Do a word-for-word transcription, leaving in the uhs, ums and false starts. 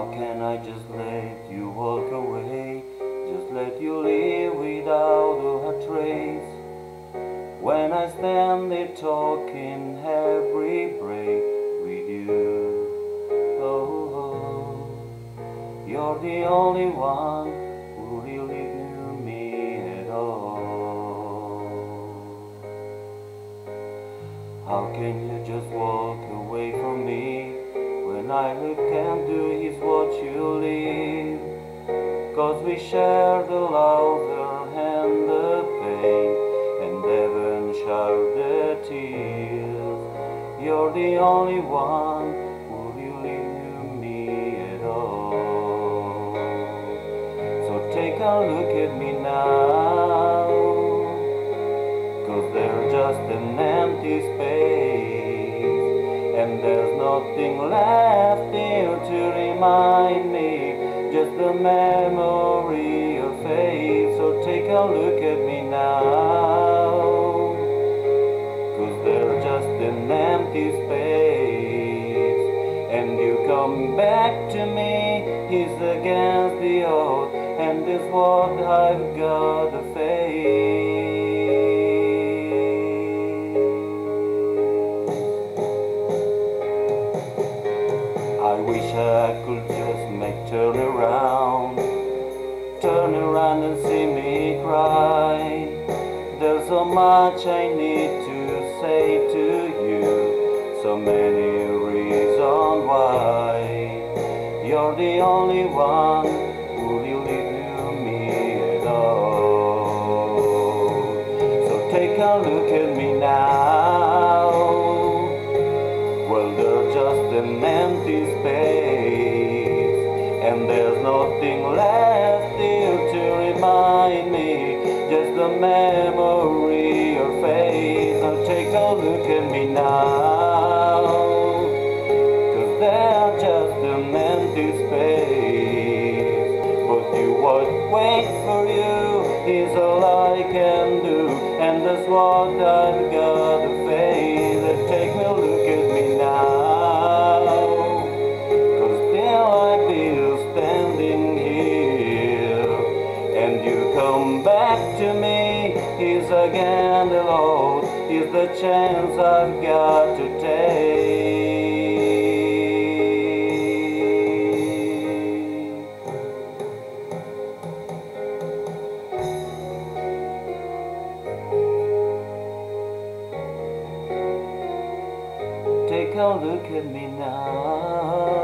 How can I just let you walk away? Just let you leave without a trace. When I stand there talking every break with you. Oh, oh, you're the only one who really knew me at all. How can you just walk away from me? When I look and do is what you leave. Cause we share the laughter and the pain, and haven't shared the tears. You're the only one who really knew me at all. So take a look at me now, cause there's just an empty space, and there's nothing left here to remind me, just the memory of face. So take a look at me now, cause there's just an empty space, and you come back to me is against the odds, and is what I've got to face. I wish I could just make turn around, turn around and see me cry. There's so much I need to say to you, so many reasons why. You're the only one who really knew me at all. So take a look at me now. Well, there's just an empty space, and there's nothing left here to remind me, just the memory of face. Now take a look at me now, cause there's just an empty space, but you would wait for you is all I can do, and that's what I've got to face. Take a look at me now, cause still I feel standing here, and you come back to me is again the Lord, is the chance I've got to take. Take a look at me now.